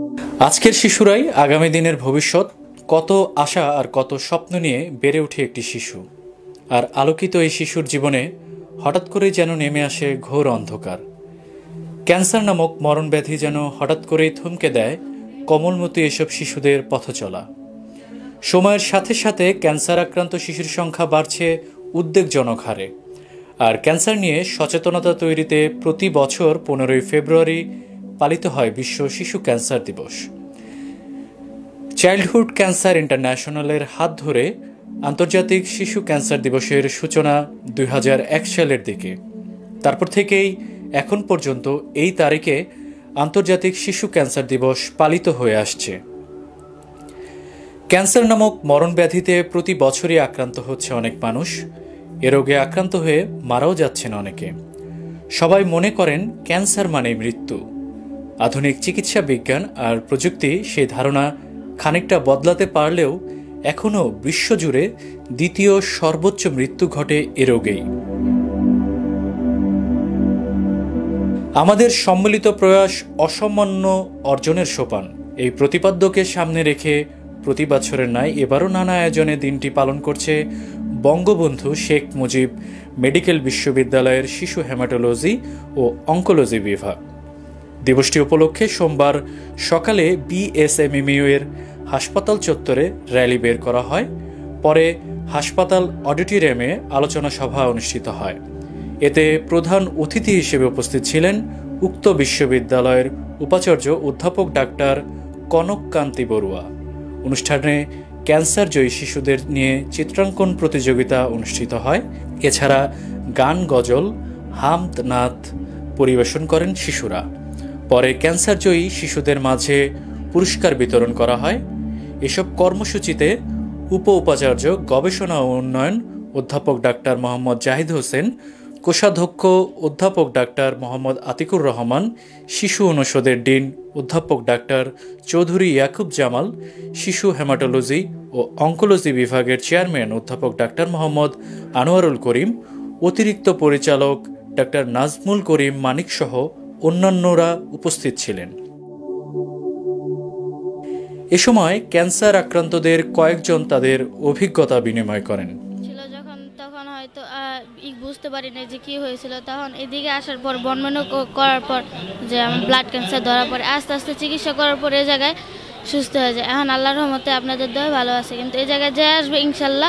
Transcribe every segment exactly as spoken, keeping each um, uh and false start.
আজকের শিশুরাই আগামী দিনের ভবিষ্যৎ। কত আশা আর কত স্বপ্ন নিয়ে বেড়ে ওঠে একটি শিশু, আর আলোকিত এই শিশুর জীবনে হঠাৎ করেই যেন নেমে আসে ঘোর অন্ধকার। ক্যান্সার নামক মরণব্যাধি যেন হঠাৎ করেই থমকে দেয় কোমলমতি এসব শিশুদের পথ চলা। সময়ের সাথে সাথে ক্যান্সার আক্রান্ত শিশুর সংখ্যা বাড়ছে উদ্বেগজনক হারে, আর ক্যান্সার নিয়ে সচেতনতা তৈরিতে প্রতি বছর পনেরোই ফেব্রুয়ারি পালিত হয় বিশ্ব শিশু ক্যান্সার দিবস। চাইল্ডহুড ক্যান্সার ইন্টারন্যাশনালের হাত ধরে আন্তর্জাতিক শিশু ক্যান্সার দিবসের সূচনা দুই হাজার এক সালের দিকে। তারপর থেকেই এখন পর্যন্ত এই তারিখে আন্তর্জাতিক শিশু ক্যান্সার দিবস পালিত হয়ে আসছে। ক্যান্সার নামক মরণব্যাধিতে প্রতি বছরই আক্রান্ত হচ্ছে অনেক মানুষ। এ রোগে আক্রান্ত হয়ে মারাও যাচ্ছেন অনেকে। সবাই মনে করেন ক্যান্সার মানেই মৃত্যু। আধুনিক চিকিৎসা বিজ্ঞান আর প্রযুক্তি সেই ধারণা খানিকটা বদলাতে পারলেও এখনও বিশ্বজুড়ে দ্বিতীয় সর্বোচ্চ মৃত্যু ঘটে এ রোগেই। আমাদের সম্মিলিত প্রয়াস অসামান্য অর্জনের সোপান, এই প্রতিপাদ্যকে সামনে রেখে প্রতি বছরের ন্যায় এবারও নানা আয়োজনে দিনটি পালন করছে বঙ্গবন্ধু শেখ মুজিব মেডিকেল বিশ্ববিদ্যালয়ের শিশু হেমাটোলজি ও অঙ্কোলজি বিভাগ। দিবসটি উপলক্ষে সোমবার সকালে বিএসএমএমইউ এর হাসপাতাল চত্বরে র্যালি বের করা হয়। পরে হাসপাতাল অডিটোরিয়ামে আলোচনা সভা অনুষ্ঠিত হয়। এতে প্রধান অতিথি হিসেবে উপস্থিত ছিলেন উক্ত বিশ্ববিদ্যালয়ের উপাচার্য অধ্যাপক ডাক্তার কনককান্তি বড়ুয়া। অনুষ্ঠানে ক্যান্সার জয়ী শিশুদের নিয়ে চিত্রাঙ্কন প্রতিযোগিতা অনুষ্ঠিত হয়। এছাড়া গান, গজল, হামদ, নাত পরিবেশন করেন শিশুরা। পরে ক্যান্সার জয়ী শিশুদের মাঝে পুরস্কার বিতরণ করা হয়। এসব কর্মসূচিতে উপ উপাচার্য গবেষণা ও উন্নয়ন অধ্যাপক ডাক্তার মোহাম্মদ জাহিদ হোসেন, কোষাধ্যক্ষ অধ্যাপক ডাক্তার মোহাম্মদ আতিকুর রহমান, শিশু অনুষদের ডিন অধ্যাপক ডাক্তার চৌধুরী ইয়াকুব জামাল, শিশু হেমাটোলজি ও অঙ্কোলজি বিভাগের চেয়ারম্যান অধ্যাপক ডাক্তার মোহাম্মদ আনোয়ারুল করিম, অতিরিক্ত পরিচালক ডাক্তার নাজমুল করিম মানিক সহ অন্যান্যরা উপস্থিত ছিলেন। এ সময় ক্যান্সার আক্রান্তদের কয়েকজন তাদের অভিজ্ঞতা বিনিময় করেন। তখন হয়তো বুঝতে পারি না যে কি হয়েছিল। তখন এদিকে আসার পর বর্ণনা করার পর যে আমার ব্লাড ক্যান্সার ধরা পড়ে, আস্তে আস্তে চিকিৎসা করার পর এই জায়গায় সুস্থ হয়ে যায়। এখন আল্লাহর রহমতে আপনাদের দয় ভালো আছে, কিন্তু এই জায়গায় যে আসবে ইনশাল্লাহ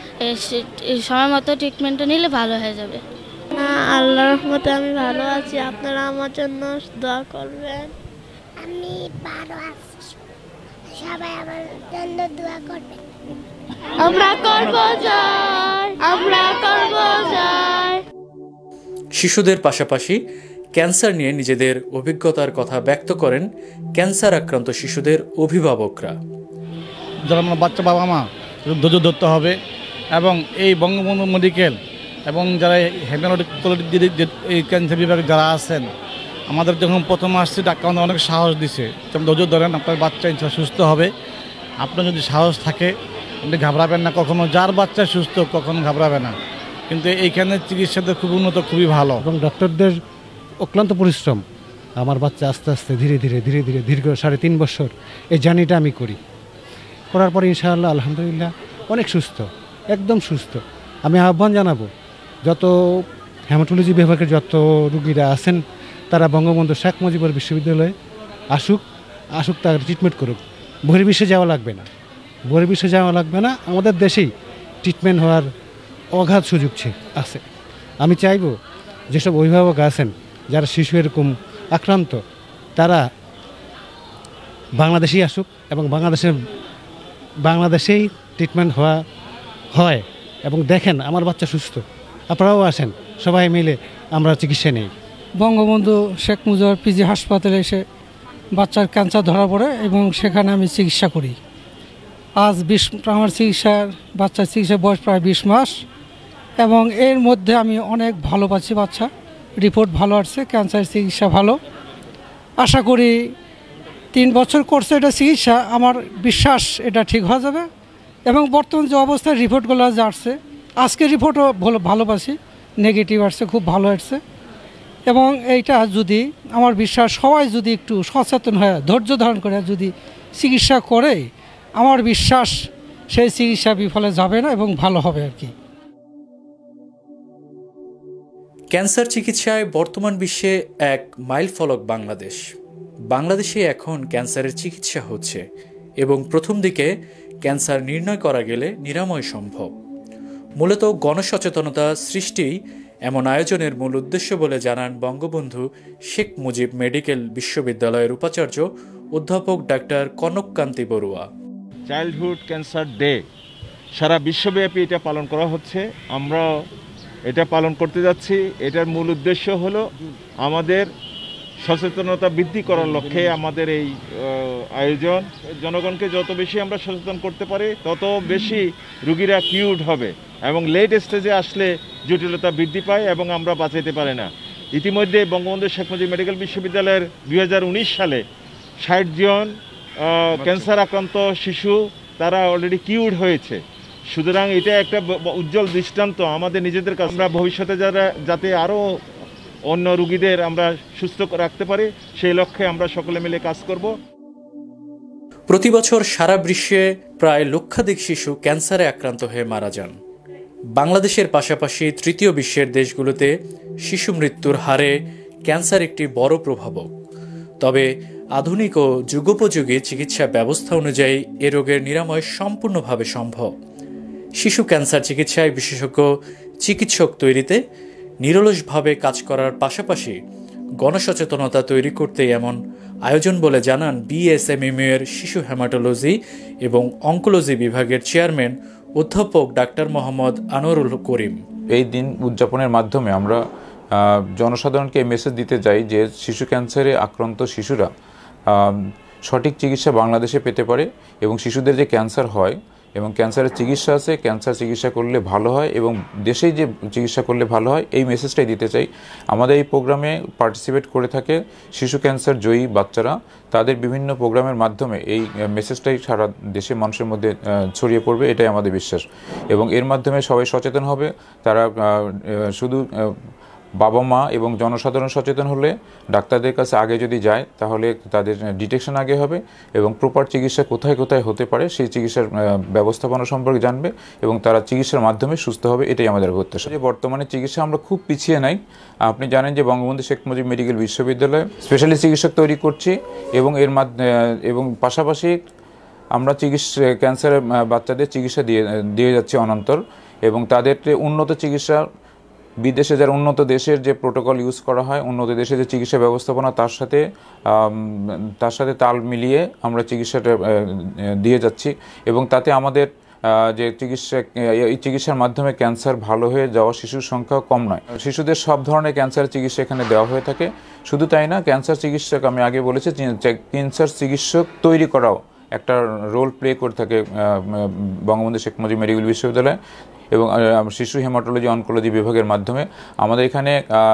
সময় মতো ট্রিটমেন্টটা নিলে ভালো হয়ে যাবে। আল্লাহর রহমতে আমি ভালো আছি, আপনারা আমার জন্য দোয়া করবেন। আমি ভালো আছি, সবাই আমার জন্য দোয়া করবেন। আমরা করব জয়, আমরা করব জয়। শিশুদের পাশাপাশি ক্যান্সার নিয়ে নিজেদের অভিজ্ঞতার কথা ব্যক্ত করেন ক্যান্সার আক্রান্ত শিশুদের অভিভাবকরা। যারা আমার বাচ্চা বাবা মা ধৈর্য ধরতে হবে, এবং এই বঙ্গবন্ধু মেডিকেল এবং যারা হেমাটোলজি এই ক্যান্সার বিভাগে যারা আছেন, আমাদের যখন প্রথম আসছে ডাক্তার আমাদের অনেক সাহস দিছে, ধৈর্য ধরেন, আপনার বাচ্চা ইনশাল্লাহ সুস্থ হবে। আপনার যদি সাহস থাকে আপনি ঘাবড়াবেন না কখনো, যার বাচ্চা সুস্থ কখনো ঘাবড়াবে না। কিন্তু এইখানে চিকিৎসাতে খুব উন্নত, খুবই ভালো, এবং ডক্টরদের অক্লান্ত পরিশ্রম। আমার বাচ্চা আস্তে আস্তে ধীরে ধীরে ধীরে ধীরে দীর্ঘ সাড়ে তিন বছর এই জার্নিটা আমি করি, করার পরে ইনশাআল্লাহ আলহামদুলিল্লাহ অনেক সুস্থ, একদম সুস্থ। আমি আহ্বান জানাবো যত হেমাটোলজি বিভাগের যত রুগীরা আছেন তারা বঙ্গবন্ধু শেখ মুজিবুর বিশ্ববিদ্যালয়ে আসুক, আসুক তার ট্রিটমেন্ট করুক। বহির্বিশ্বে যাওয়া লাগবে না, বহির্বিশ্বে যাওয়া লাগবে না, আমাদের দেশেই ট্রিটমেন্ট হওয়ার অগাধ সুযোগ আছে। আমি চাইব যেসব অভিভাবক আছেন যারা শিশু এরকম আক্রান্ত, তারা বাংলাদেশেই আসুক এবং বাংলাদেশে বাংলাদেশেই ট্রিটমেন্ট হওয়া হয় এবং দেখেন আমার বাচ্চা সুস্থ, আপনারাও আসেন, সবাই মিলে আমরা চিকিৎসা নেই। বঙ্গবন্ধু শেখ মুজিবুর পিজি হাসপাতালে এসে বাচ্চার ক্যান্সার ধরা পড়ে এবং সেখানে আমি চিকিৎসা করি। আজ বিশ আমার চিকিৎসার বাচ্চার চিকিৎসার বয়স প্রায় বিশ মাস, এবং এর মধ্যে আমি অনেক ভালো পাচ্ছি। বাচ্চা রিপোর্ট ভালো আসছে, ক্যান্সারের চিকিৎসা ভালো। আশা করি তিন বছর করছে এটা চিকিৎসা, আমার বিশ্বাস এটা ঠিক হয়ে যাবে। এবং বর্তমান যে অবস্থায় রিপোর্টগুলো যে আসছে, আজকের রিপোর্টও ভালো ভালো পাচ্ছি, নেগেটিভ আসছে, খুব ভালো আসছে। এবং এইটা যদি আমার বিশ্বাস সবাই যদি একটু সচেতন হয়ে ধৈর্য ধারণ করে যদি চিকিৎসা করে, আমার বিশ্বাস সেই চিকিৎসা বিফলে যাবে না এবং ভালো হবে আর কি। ক্যান্সার চিকিৎসায় বর্তমান বিশ্বে এক মাইল ফলক বাংলাদেশ। বাংলাদেশে এখন ক্যান্সারের চিকিৎসা হচ্ছে এবং প্রথম দিকে ক্যান্সার নির্ণয় করা গেলে নিরাময় সম্ভব। মূলত গণসচেতনতা সৃষ্টি এমন আয়োজনের মূল উদ্দেশ্য বলে জানান বঙ্গবন্ধু শেখ মুজিব মেডিকেল বিশ্ববিদ্যালয়ের উপাচার্য অধ্যাপক ডাক্তার Kanakkanti Barua. Childhood cancer day সারা বিশ্বব্যাপী এটা পালন করা হচ্ছে, আমরা এটা পালন করতে যাচ্ছি। এটার মূল উদ্দেশ্য হলো আমাদের সচেতনতা বৃদ্ধি করার লক্ষ্যে আমাদের এই আয়োজন। জনগণকে যত বেশি আমরা সচেতন করতে পারি তত বেশি রুগীরা কিউরড হবে এবং লেট স্টেজে আসলে জটিলতা বৃদ্ধি পায় এবং আমরা বাঁচাইতে পারি না। ইতিমধ্যে বঙ্গবন্ধু শেখ মুজিব মেডিকেল বিশ্ববিদ্যালয়ের দুই হাজার উনিশ সালে ষাট জন ক্যান্সার আক্রান্ত শিশু তারা অলরেডি কিউরড হয়েছে। সুতরাং এটা একটা উজ্জ্বল দৃষ্টান্ত আমাদের নিজেদের কাছে। আমরা ভবিষ্যতে যারা যাতে আরও অন্য রোগীদের আমরা সুস্থ রাখতে পারি সেই লক্ষ্যে আমরা সকলে মিলে কাজ করব। প্রতি বছর সারা বিশ্বে প্রায় লক্ষাধিক শিশু ক্যান্সারে আক্রান্ত হয়ে মারা যান। বাংলাদেশের পাশাপাশি তৃতীয় বিশ্বের দেশগুলোতে শিশু মৃত্যুর হারে ক্যান্সার একটি বড় প্রভাবক। তবে আধুনিক ও যুগোপযোগী চিকিৎসা ব্যবস্থা অনুযায়ী এ রোগের নিরাময় সম্পূর্ণভাবে সম্ভব। শিশু ক্যান্সার চিকিৎসায় বিশেষজ্ঞ চিকিৎসক তৈরিতে নিরলসভাবে কাজ করার পাশাপাশি গণসচেতনতা তৈরি করতে এমন আয়োজন বলে জানান বিএসএমইউ এর শিশু হেমাটোলজি এবং অঙ্কোলজি বিভাগের চেয়ারম্যান অধ্যাপক ডাক্তার মোহাম্মদ আনোয়ারুল করিম। এই দিন উদযাপনের মাধ্যমে আমরা জনসাধারণকে এই মেসেজ দিতে চাই যে শিশু ক্যান্সারে আক্রান্ত শিশুরা সঠিক চিকিৎসা বাংলাদেশে পেতে পারে এবং শিশুদের যে ক্যান্সার হয় এবং ক্যান্সারের চিকিৎসা আছে, ক্যান্সার চিকিৎসা করলে ভালো হয় এবং দেশেই যে চিকিৎসা করলে ভালো হয়, এই মেসেজটাই দিতে চাই। আমাদের এই প্রোগ্রামে পার্টিসিপেট করে থাকে শিশু ক্যান্সার জয়ী বাচ্চারা। তাদের বিভিন্ন প্রোগ্রামের মাধ্যমে এই মেসেজটাই সারা দেশের মানুষের মধ্যে ছড়িয়ে পড়বে, এটাই আমাদের বিশ্বাস। এবং এর মাধ্যমে সবাই সচেতন হবে। তারা শুধু বাবা মা এবং জনসাধারণ সচেতন হলে ডাক্তারদের কাছে আগে যদি যায় তাহলে তাদের ডিটেকশন আগে হবে এবং প্রপার চিকিৎসা কোথায় কোথায় হতে পারে সেই চিকিৎসার ব্যবস্থাপনা সম্পর্কে জানবে এবং তারা চিকিৎসার মাধ্যমে সুস্থ হবে, এটাই আমাদের প্রত্যাশা। যে বর্তমানে চিকিৎসা আমরা খুব পিছিয়ে নাই। আপনি জানেন যে বঙ্গবন্ধু শেখ মুজিব মেডিকেল বিশ্ববিদ্যালয়ে স্পেশালিস্ট চিকিৎসক তৈরি করছি এবং এর মাধ্যমে এবং পাশাপাশি আমরা চিকিৎসা ক্যান্সারের বাচ্চাদের চিকিৎসা দিয়ে দিয়ে যাচ্ছি অনন্তর এবং তাদের উন্নত চিকিৎসা বিদেশে যারা উন্নত দেশের যে প্রোটোকল ইউজ করা হয়, উন্নত দেশের যে চিকিৎসা ব্যবস্থাপনা তার সাথে তার সাথে তাল মিলিয়ে আমরা চিকিৎসাটা দিয়ে যাচ্ছি এবং তাতে আমাদের যে চিকিৎসা এই চিকিৎসার মাধ্যমে ক্যান্সার ভালো হয়ে যাওয়া শিশুর সংখ্যা কম নয়। শিশুদের সব ধরনের ক্যান্সার চিকিৎসা এখানে দেওয়া হয়ে থাকে। শুধু তাই না, ক্যান্সার চিকিৎসক আমি আগে বলেছি ক্যান্সার চিকিৎসক তৈরি করাও একটা রোল প্লে করে থাকে বঙ্গবন্ধু শেখ মুজিব মেডিকেল বিশ্ববিদ্যালয় এবং শিশু হেমাটোলজি অনকোলজি বিভাগের মাধ্যমে। আমাদের এখানে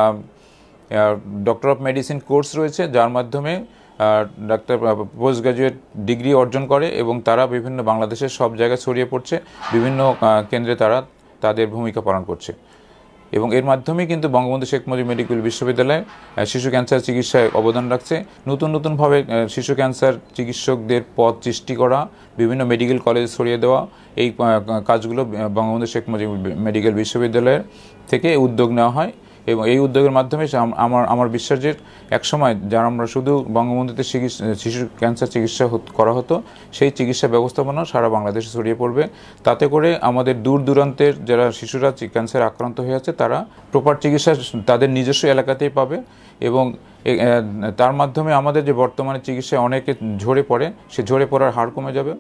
ডক্টর অফ মেডিসিন কোর্স রয়েছে যার মাধ্যমে ডাক্তার পোস্ট গ্রাজুয়েট ডিগ্রি অর্জন করে এবং তারা বিভিন্ন বাংলাদেশের সব জায়গায় ছড়িয়ে পড়ছে, বিভিন্ন কেন্দ্রে তারা তাদের ভূমিকা পালন করছে এবং এর মাধ্যমে কিন্তু বঙ্গবন্ধু শেখ মুজিব মেডিকেল বিশ্ববিদ্যালয় শিশু ক্যান্সার চিকিৎসায় অবদান রাখছে। নতুন নতুনভাবে শিশু ক্যান্সার চিকিৎসকদের পদ সৃষ্টি করা, বিভিন্ন মেডিকেল কলেজে ছড়িয়ে দেওয়া, এই কাজগুলো বঙ্গবন্ধু শেখ মুজিব মেডিকেল বিশ্ববিদ্যালয়ের থেকে উদ্যোগ নেওয়া হয় এবং এই উদ্যোগের মাধ্যমে আমার আমার বিশ্বাস যে একসময় যারা আমরা শুধু বঙ্গবন্ধুতে শিশু ক্যান্সার চিকিৎসা করা হতো সেই চিকিৎসা ব্যবস্থাপনা সারা বাংলাদেশে ছড়িয়ে পড়বে। তাতে করে আমাদের দূর দূরান্তের যারা শিশুরা ক্যান্সার আক্রান্ত হয়ে আছে তারা প্রপার চিকিৎসা তাদের নিজস্ব এলাকাতেই পাবে এবং তার মাধ্যমে আমাদের যে বর্তমানে চিকিৎসায় অনেকে ঝরে পড়ে সে ঝরে পড়ার হার কমে যাবে।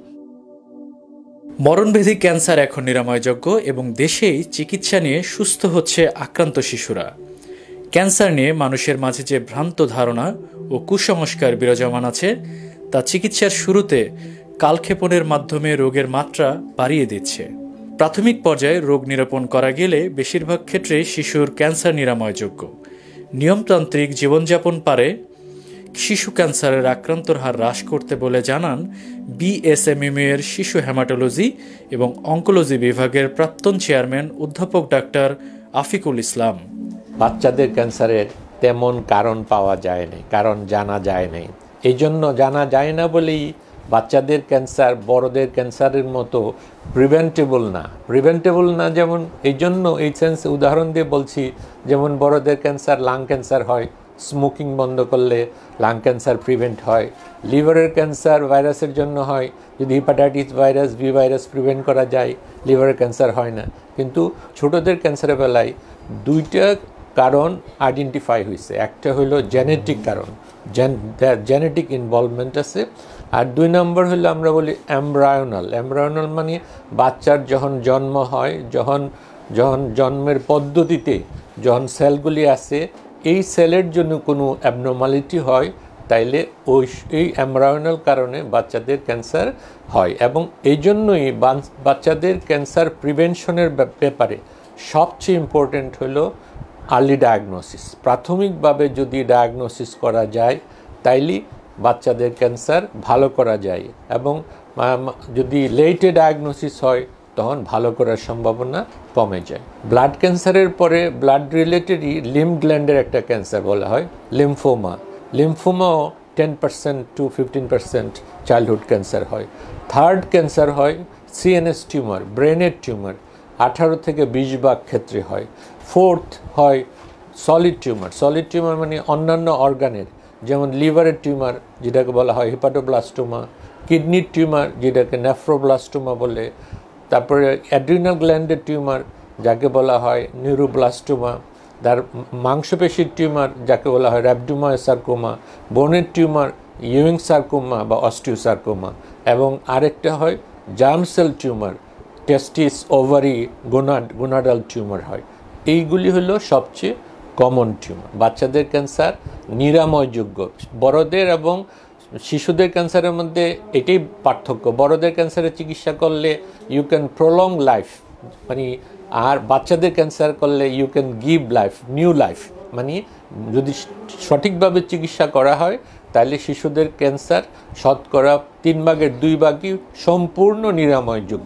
মরণভেদী ক্যান্সার এখন নিরাময়যোগ্য এবং দেশেই চিকিৎসা নিয়ে সুস্থ হচ্ছে আক্রান্ত শিশুরা। ক্যান্সার নিয়ে মানুষের মাঝে যে ভ্রান্ত ধারণা ও কুসংস্কার বিরাজমান আছে তা চিকিৎসার শুরুতে কালক্ষেপণের মাধ্যমে রোগের মাত্রা বাড়িয়ে দিচ্ছে। প্রাথমিক পর্যায়ে রোগ নিরূপণ করা গেলে বেশিরভাগ ক্ষেত্রে শিশুর ক্যান্সার নিরাময়যোগ্য। নিয়মতান্ত্রিক জীবনযাপন পারে শিশু ক্যান্সারের আক্রান্তর হার হ্রাস করতে বলে জানান বিএসএমইউ এর শিশু হেমাটোলজি এবং অঙ্কোলজি বিভাগের প্রাক্তন চেয়ারম্যান অধ্যাপক ডাক্তার আফিকুল ইসলাম। বাচ্চাদের ক্যান্সারের তেমন কারণ পাওয়া যায় নাই, কারণ জানা যায় নাই। এই জন্য জানা যায় না বলেই বাচ্চাদের ক্যান্সার বড়দের ক্যান্সারের মতো প্রিভেন্টেবল না। প্রিভেন্টেবল না যেমন এই জন্য এই সেন্সে উদাহরণ দিয়ে বলছি, যেমন বড়দের ক্যান্সার লাং ক্যান্সার হয়, স্মোকিং বন্ধ করলে লাং ক্যান্সার প্রিভেন্ট হয়। লিভারের ক্যান্সার ভাইরাসের জন্য হয়, যদি hepatitis virus B virus prevent করা যায় লিভারের ক্যান্সার হয় না। কিন্তু ছোটদের ক্যান্সারের বেলায় দুইটা কারণ আইডেন্টিফাই হয়েছে। একটা হলো জেনেটিক কারণ, জেনেটিক ইনভলভমেন্ট আছে, আর দুই নম্বর হলো আমরা বলি এমব্রায়োনাল। এমব্রায়োনাল মানে বাচ্চার যখন জন্ম হয়, যখন যখন জন্মের পদ্ধতিতে যখন সেলগুলি আছে এই সেলের জন্য কোনো অ্যাবনর্মালিটি হয়, তাইলে ওই এই এমব্রায়োনাল কারণে বাচ্চাদের ক্যান্সার হয়। এবং এই জন্যই বাচ্চাদের ক্যান্সার প্রিভেনশনের ব্যাপারে সবচেয়ে ইম্পর্টেন্ট হলো আর্লি ডায়াগনোসিস। প্রাথমিকভাবে যদি ডায়াগনোসিস করা যায় তাইলে বাচ্চাদের ক্যান্সার ভালো করা যায়, এবং যদি লেটে ডায়াগনোসিস হয় তখন ভালো করার সম্ভাবনা কমে যায়। ব্লাড ক্যান্সারের পরে ব্লাড রিলেটেডই লিম্ফ গ্ল্যান্ডের একটা ক্যান্সার বলা হয় লিম্ফোমা। লিম্ফোমাও ten percent to fifteen percent childhood cancer হয়। থার্ড ক্যান্সার হয় সিএনএস টিউমার, ব্রেনের টিউমার, আঠারো থেকে বিশ ভাগ ক্ষেত্রে হয়। ফোর্থ হয় সলিড টিউমার। সলিড টিউমার মানে অন্যান্য অর্গানের, যেমন লিভারের টিউমার যেটাকে বলা হয় হেপাটোব্লাস্টোমা, কিডনির টিউমার যেটাকে নেফ্রোব্লাস্টোমা বলে, তারপরে অ্যাড্রিনাল গ্ল্যান্ডের টিউমার যাকে বলা হয় নিউরোব্লাস্টোমা, তার মাংসপেশির টিউমার যাকে বলা হয় র্যাবডোমায়োসার্কোমা, বোনের টিউমার ইউইং সার্কোমা বা অস্টিওসার্কোমা, এবং আরেকটা হয় germ cell tumour, testis, ovary, gonad gonadal tumour হয়। এইগুলি হলো সবচেয়ে কমন টিউমার। বাচ্চাদের ক্যান্সার নিরাময়যোগ্য। বড়দের এবং শিশুদের ক্যান্সারের মধ্যে এটাই পার্থক্য, বড়দের ক্যান্সারের চিকিৎসা করলে ইউ ক্যান প্রলং লাইফ, মানে আর বাচ্চাদের ক্যান্সার করলে you can give life, new life. মানে যদি সঠিকভাবে চিকিৎসা করা হয় তাহলে শিশুদের ক্যান্সার শতকরা তিন ভাগের দুই ভাগই সম্পূর্ণ নিরাময়যোগ্য।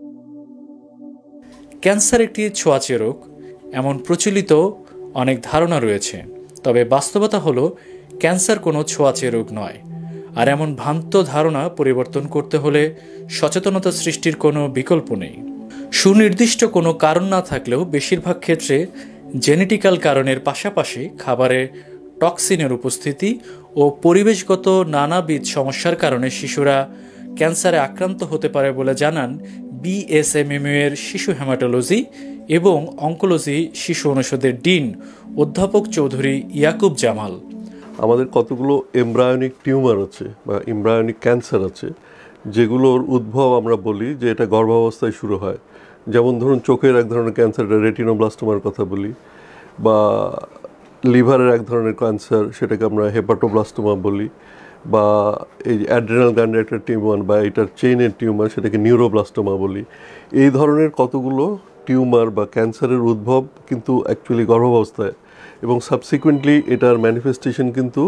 ক্যান্সার একটি ছোঁয়াচে রোগ এমন প্রচলিত অনেক ধারণা রয়েছে, তবে বাস্তবতা হলো ক্যান্সার কোনো ছোঁয়াচে রোগ নয়। আর এমন ভ্রান্ত ধারণা পরিবর্তন করতে হলে সচেতনতা সৃষ্টির কোনো বিকল্প নেই। সুনির্দিষ্ট কোনো কারণ না থাকলেও বেশিরভাগ ক্ষেত্রে জেনেটিক্যাল কারণের পাশাপাশি খাবারে টক্সিনের উপস্থিতি ও পরিবেশগত নানাবিধ সমস্যার কারণে শিশুরা ক্যান্সারে আক্রান্ত হতে পারে বলে জানান বিএসএমএমইউ এর শিশু হেমাটোলজি এবং অঙ্কোলজি শিশু অনুষদের ডিন অধ্যাপক চৌধুরী ইয়াকুব জামাল। আমাদের কতগুলো এমব্রায়োনিক টিউমার আছে বা এমব্রায়োনিক ক্যান্সার আছে যেগুলোর উদ্ভব আমরা বলি যে এটা গর্ভাবস্থায় শুরু হয়। যেমন ধরুন চোখের এক ধরনের ক্যান্সার, রেটিনোব্লাস্টোমার কথা বলি, বা লিভারের এক ধরনের ক্যান্সার সেটাকে আমরা হেপাটোব্লাস্টোমা বলি, বা এই অ্যাড্রেনাল গ্ল্যান্ডের একটা টিউমার বা এটার চেইনের টিউমার সেটাকে নিউরোব্লাস্টোমা বলি। এই ধরনের কতগুলো টিউমার বা ক্যান্সারের উদ্ভব কিন্তু অ্যাকচুয়ালি গর্ভাবস্থায়, এবং সাবসিকুয়েন্টলি এটার ম্যানিফেস্টেশন কিন্তু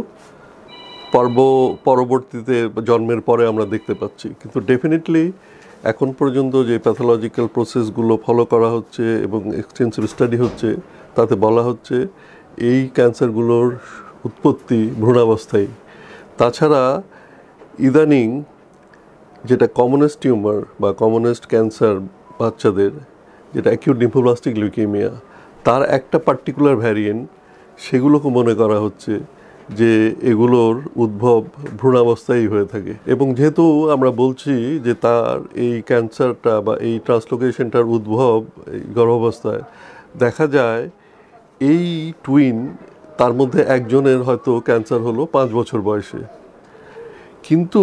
পর্ব পরবর্তীতে জন্মের পরে আমরা দেখতে পাচ্ছি। কিন্তু ডেফিনেটলি এখন পর্যন্ত যে প্যাথোলজিক্যাল প্রসেসগুলো ফলো করা হচ্ছে এবং এক্সটেন্সিভ স্টাডি হচ্ছে তাতে বলা হচ্ছে এই ক্যান্সারগুলোর উৎপত্তি ভ্রূণাবস্থায়। তাছাড়া ইদানিং যেটা কমনেস্ট টিউমার বা কমনেস্ট ক্যান্সার বাচ্চাদের, যেটা অ্যাকিউট লিম্ফোব্লাস্টিক লিউকেমিয়া, তার একটা পার্টিকুলার ভ্যারিয়েন্ট, সেগুলোকে মনে করা হচ্ছে যে এগুলোর উদ্ভব ভ্রূণাবস্থায় হয়ে থাকে। এবং যেহেতু আমরা বলছি যে তার এই ক্যান্সারটা বা এই ট্রান্সলোকেশনটার উদ্ভব এই গর্ভাবস্থায়, দেখা যায় এই টুইন তার মধ্যে একজনের হয়তো ক্যান্সার হলো পাঁচ বছর বয়সে, কিন্তু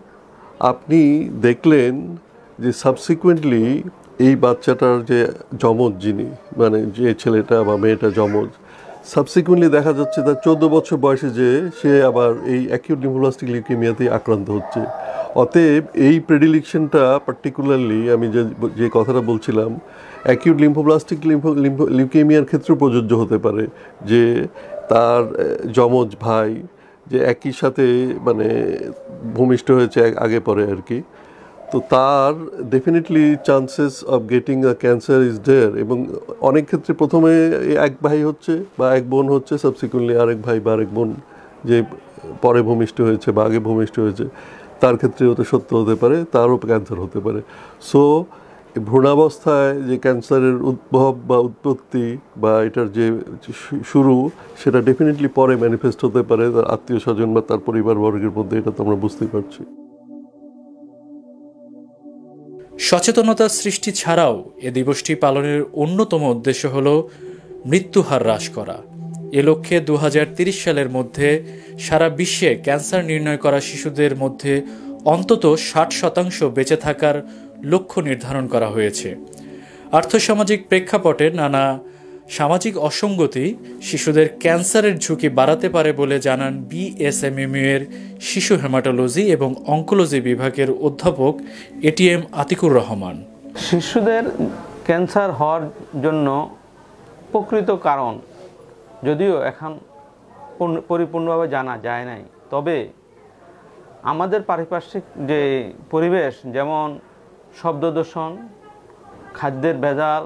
আপনি দেখলেন যে সাবসিকুয়েন্টলি এই বাচ্চাটার যে যমজ, যিনি মানে যে ছেলেটা বা মেয়েটা যমজ, সাবসিকুয়েন্টলি দেখা যাচ্ছে তার চোদ্দো বছর বয়সে যে সে আবার এই অ্যাকিউট লিম্ফোব্লাস্টিক লিউকেমিয়াতেই আক্রান্ত হচ্ছে। অতএব এই প্রেডিলিকশনটা পার্টিকুলারলি আমি যে যে কথাটা বলছিলাম অ্যাকিউট লিম্ফোব্লাস্টিক লিম্ফো লিউকেমিয়ার ক্ষেত্রেও প্রযোজ্য হতে পারে, যে তার যমজ ভাই যে একই সাথে মানে ভূমিষ্ঠ হয়েছে আগে পরে আর কি, তো তার definitely chances of getting a cancer is there. এবং অনেক ক্ষেত্রে প্রথমে এক ভাই হচ্ছে বা এক বোন হচ্ছে, সাবসিকুয়েন্টলি আরেক ভাই বা আরেক বোন যে পরে ভূমিষ্ঠ হয়েছে বা আগে ভূমিষ্ঠ হয়েছে তার ক্ষেত্রেও তো সত্য হতে পারে, তারও ক্যান্সার হতে পারে। সো ভ্রূণাবস্থায় যে ক্যান্সারের উদ্ভব বা উৎপত্তি বা এটার যে শুরু সেটা ডেফিনেটলি পরে ম্যানিফেস্ট হতে পারে তার আত্মীয় স্বজন বা তার পরিবারবর্গের মধ্যে, এটা তো আমরা বুঝতেই পারছি। সচেতনতা সৃষ্টি ছাড়াও এ দিবসটি পালনের অন্যতম উদ্দেশ্য হল মৃত্যুহার হ্রাস করা। এ লক্ষ্যে দু হাজার তিরিশ সালের মধ্যে সারা বিশ্বে ক্যান্সার নির্ণয় করা শিশুদের মধ্যে অন্তত ষাট শতাংশ বেঁচে থাকার লক্ষ্য নির্ধারণ করা হয়েছে। আর্থসামাজিক প্রেক্ষাপটে নানা সামাজিক অসঙ্গতি শিশুদের ক্যান্সারের ঝুঁকি বাড়াতে পারে বলে জানান বিএসএমএমইউ এর শিশু হেমাটোলজি এবং অঙ্কোলজি বিভাগের অধ্যাপক এটিএম আতিকুর রহমান। শিশুদের ক্যান্সার হওয়ার জন্য প্রকৃত কারণ যদিও এখন পরিপূর্ণভাবে জানা যায় নাই, তবে আমাদের পারিপার্শ্বিক যে পরিবেশ, যেমন শব্দদূষণ, খাদ্যের ভেজাল,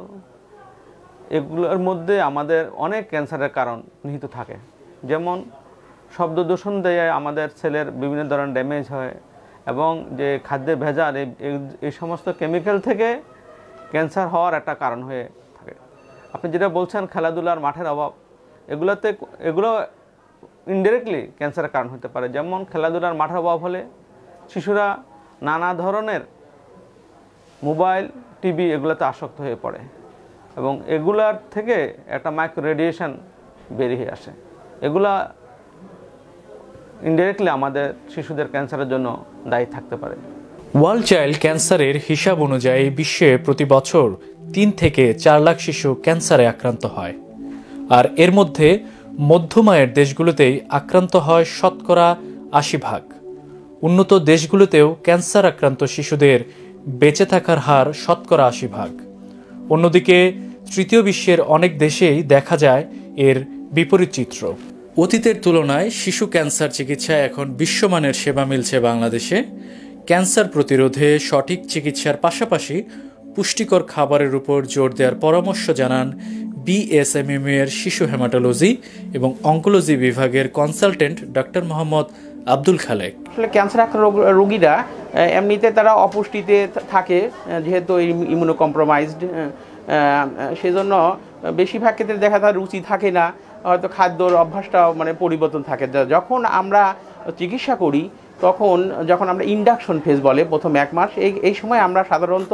এগুলোর মধ্যে আমাদের অনেক ক্যান্সারের কারণ নিহিত থাকে। যেমন শব্দদূষণ দিয়ে আমাদের ছেলের বিভিন্ন ধরনের ড্যামেজ হয়, এবং যে খাদ্যের ভেজাল এই সমস্ত কেমিক্যাল থেকে ক্যান্সার হওয়ার একটা কারণ হয়ে থাকে। আপনি যেটা বলছেন খেলাধুলার মাঠের অভাব, এগুলোতে এগুলো ইনডাইরেক্টলি ক্যান্সারের কারণ হতে পারে। যেমন খেলাধুলার মাঠের অভাব হলে শিশুরা নানা ধরনের মোবাইল, টিভি এগুলোতে আসক্ত হয়ে পড়ে, এবং এগুলার থেকে একটা মাইক্রো রেডিয়েশন বেরিয়ে আসে। এগুলা ইনডাইরেক্টলি আমাদের শিশুদের ক্যান্সারের জন্য দায়ী থাকতে পারে। ওয়ার্ল্ড চাইল্ড ক্যান্সারের হিসাব অনুযায়ী বিশ্বে প্রতি বছর তিন থেকে চার লাখ শিশু ক্যান্সারে আক্রান্ত হয়, আর এর মধ্যে মধ্যমায়ের দেশগুলোতেই আক্রান্ত হয় শতকরা আশি ভাগ। উন্নত দেশগুলোতেও ক্যান্সার আক্রান্ত শিশুদের বেঁচে থাকার হার শতকরা আশি ভাগ। অন্যদিকে তৃতীয় বিশ্বের অনেক দেশেই দেখা যায় এর বিপরীত চিত্র। অতীতের তুলনায় শিশু ক্যান্সার চিকিৎসায় এখন বিশ্বমানের সেবা মিলছে বাংলাদেশে। ক্যান্সার প্রতিরোধে সঠিক চিকিৎসার পাশাপাশি পুষ্টিকর খাবারের উপর জোর দেওয়ার পরামর্শ জানান বিএসএমএমইউ এর শিশু হেমাটোলজি এবং অঙ্কোলজি বিভাগের কনসালটেন্ট ডক্টর মোহাম্মদ আব্দুল খালেক। আসলে ক্যান্সার আক্রান্ত রোগীরা এমনিতে তারা অপুষ্টিতে থাকে, যেহেতু ইমিউনো কম্প্রোমাইজড, সেজন্য বেশিরভাগ ক্ষেত্রে দেখা তার রুচি থাকে না, হয়তো খাদ্যর অভ্যাসটাও মানে পরিবর্তন থাকে। যখন আমরা চিকিৎসা করি তখন যখন আমরা ইন্ডাকশন ফেজ বলে প্রথম এক মাস, এই এই সময় আমরা সাধারণত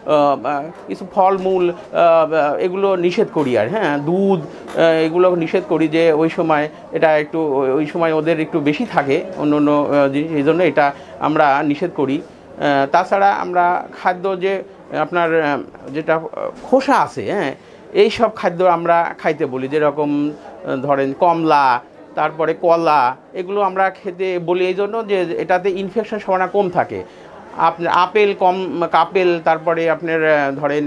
কিছু ফলমূল এগুলো নিষেধ করি, আর হ্যাঁ দুধ এগুলো নিষেধ করি, যে ওই সময় এটা একটু ওই সময় ওদের একটু বেশি থাকে অন্য অন্য জিনিস, এই জন্য এটা আমরা নিষেধ করি। তাছাড়া আমরা খাদ্য যে আপনার যেটা খোসা আছে, হ্যাঁ এই সব খাদ্য আমরা খাইতে বলি, যেরকম ধরেন কমলা, তারপরে কলা, এগুলো আমরা খেতে বলি এই জন্য যে এটাতে ইনফেকশন সম্ভাবনা কম থাকে। আপনার আপেল কম আপেল, তারপরে আপনার ধরেন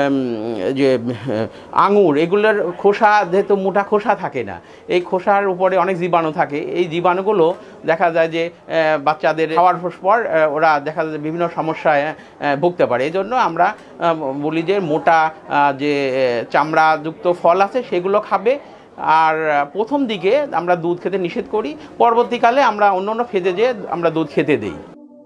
যে আঙুর, এগুলোর খোসা যেহেতু মোটা খোসা থাকে না, এই খোসার উপরে অনেক জীবাণু থাকে। এই জীবাণুগুলো দেখা যায় যে বাচ্চাদের খাওয়ার পর ওরা দেখা যায় বিভিন্ন সমস্যায় ভুগতে পারে। এই জন্য আমরা বলি যে মোটা যে চামড়াযুক্ত ফল আছে সেগুলো খাবে, আর প্রথম দিকে আমরা দুধ খেতে নিষেধ করি, পরবর্তীকালে আমরা অন্য অন্য ফেজে যেয়ে আমরা দুধ খেতে দিই।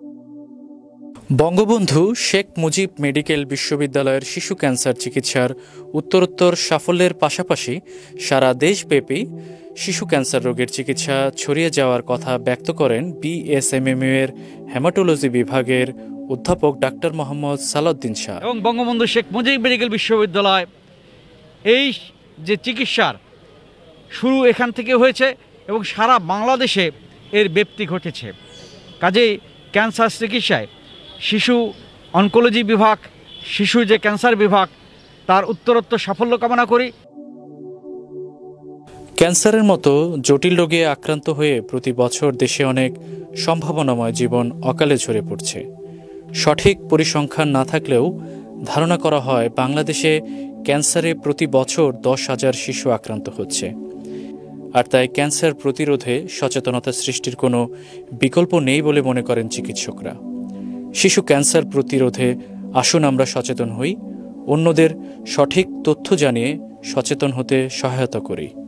বঙ্গবন্ধু শেখ মুজিব মেডিকেল বিশ্ববিদ্যালয়ের শিশু ক্যান্সার চিকিৎসার উত্তরোত্তর সাফল্যের পাশাপাশি সারা দেশব্যাপী শিশু ক্যান্সার রোগের চিকিৎসা ছড়িয়ে যাওয়ার কথা ব্যক্ত করেন বিএসএমএমইউ এর হেমাটোলজি বিভাগের অধ্যাপক ডাক্তার মোহাম্মদ সালাউদ্দিন শাহ। এবং বঙ্গবন্ধু শেখ মুজিব মেডিকেল বিশ্ববিদ্যালয় এই যে চিকিৎসার শুরু এখান থেকে হয়েছে এবং সারা বাংলাদেশে এর ব্যাপ্তি ঘটেছে। কাজেই ক্যান্সার চিকিৎসায় শিশু অনকোলজি বিভাগ, শিশু যে ক্যান্সার বিভাগ, তার উত্তরোত্তর সাফল্য কামনা করি। ক্যান্সারের মতো জটিল রোগে আক্রান্ত হয়ে প্রতি বছর দেশে অনেক সম্ভাবনাময় জীবন অকালে ঝরে পড়ছে। সঠিক পরিসংখ্যান না থাকলেও ধারণা করা হয় বাংলাদেশে ক্যান্সারে প্রতি বছর দশ হাজার শিশু আক্রান্ত হচ্ছে। আর তাই ক্যান্সার প্রতিরোধে সচেতনতা সৃষ্টির কোনো বিকল্প নেই বলে মনে করেন চিকিৎসকরা। শিশু ক্যান্সার প্রতিরোধে আসুন আমরা সচেতন হই, অন্যদের সঠিক তথ্য জানিয়ে সচেতন হতে সহায়তা করি।